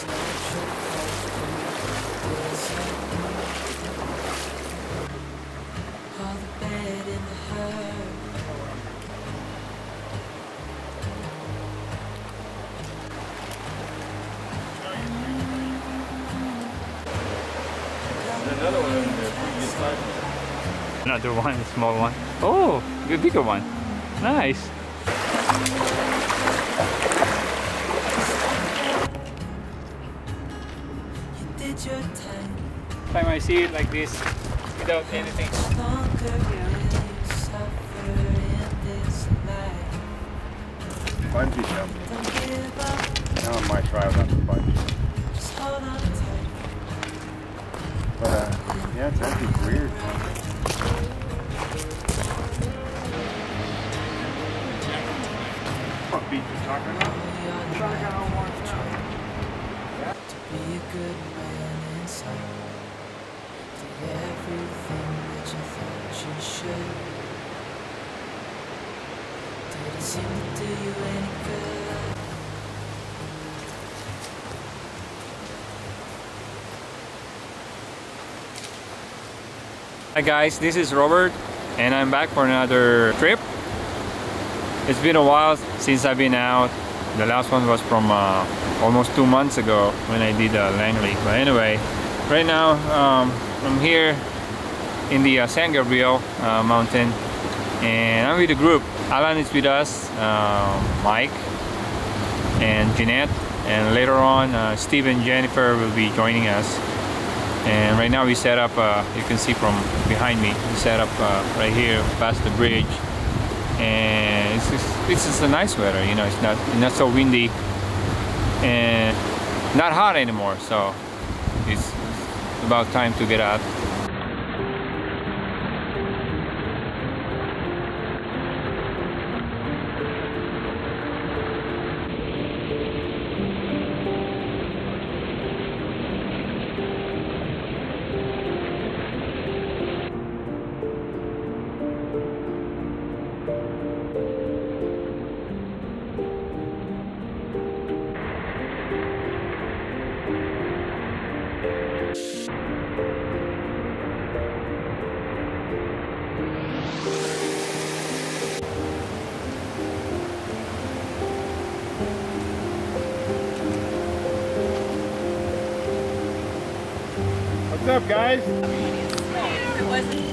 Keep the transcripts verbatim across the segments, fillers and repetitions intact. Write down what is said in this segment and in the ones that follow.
Another one in the previous side. Another one, a small one. Oh, the bigger one. Nice. Time I see it like this, without anything. Bungee jumping. Now I might try about the bungee. But uh, yeah, it's actually weird. What beach is talking about? Talking about one now. To be a good man inside. Do everything that you thought you should. Did it seem to do you any good? Hi guys, this is Robert and I'm back for another trip. It's been a while since I've been out. The last one was from uh, almost two months ago when I did uh, Langley. But anyway, right now um, I'm here in the uh, San Gabriel uh, mountain and I'm with the group. Alan is with us, uh, Mike and Jeanette, and later on uh, Steve and Jennifer will be joining us. And right now we set up, uh, you can see from behind me, we set up uh, right here past the bridge. And it's just, it's just a nice weather, you know, it's not, not so windy and not hot anymore. So it's about time to get out. What's up, guys? It wasn't.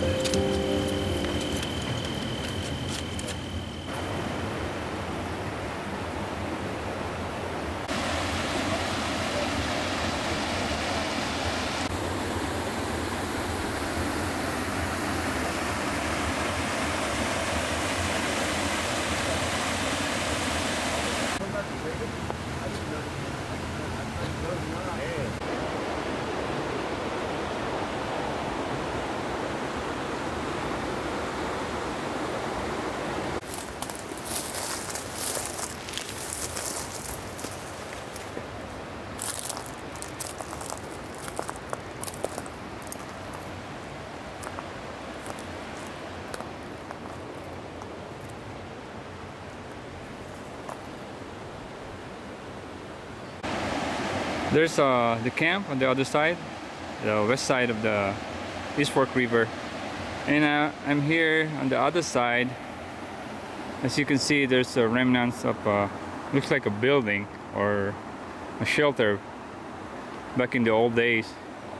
There's uh, the camp on the other side, the west side of the East Fork River. And uh, I'm here on the other side. As you can see, there's a remnants of, uh, looks like a building or a shelter back in the old days.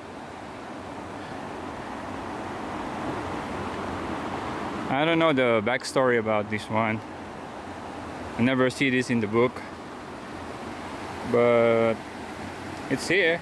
I don't know the backstory about this one. I never see this in the book, but it's here.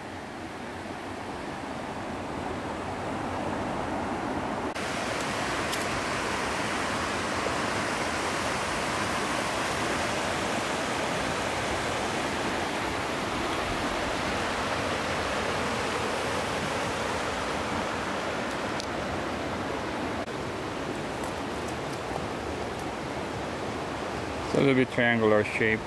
It's a little bit triangular shape.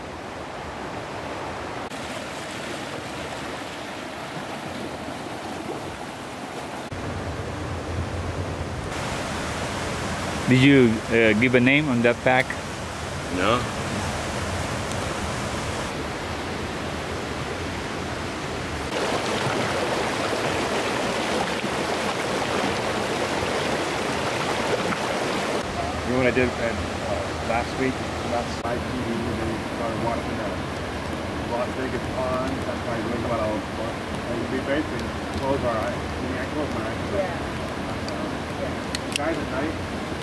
Did you uh, give a name on that pack? No. I did uh, last week. That's live T V, and then started watching uh, Las Vegas Pond. That's why I think about all and we basically close our eyes. I mean, I close my eyes. Yeah. Uh, Yeah. guys at night.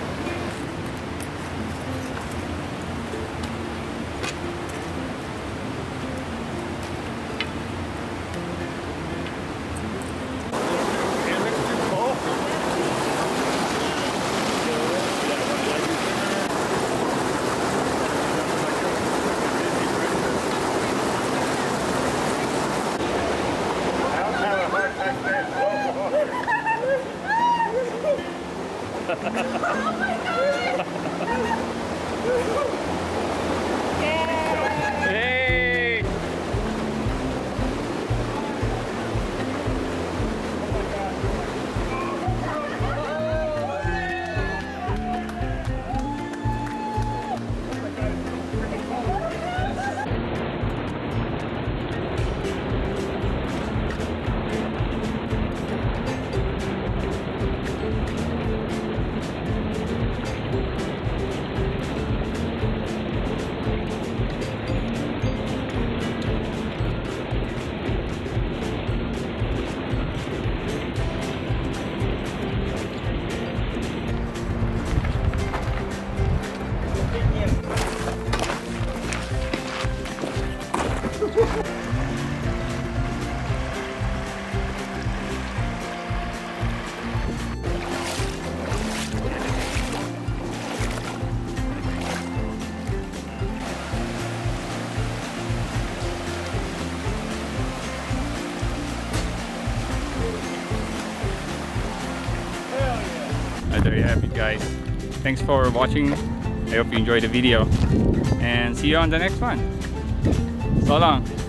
Hey! And there you have it, guys. Thanks for watching. I hope you enjoyed the video, and see you on the next one. So long.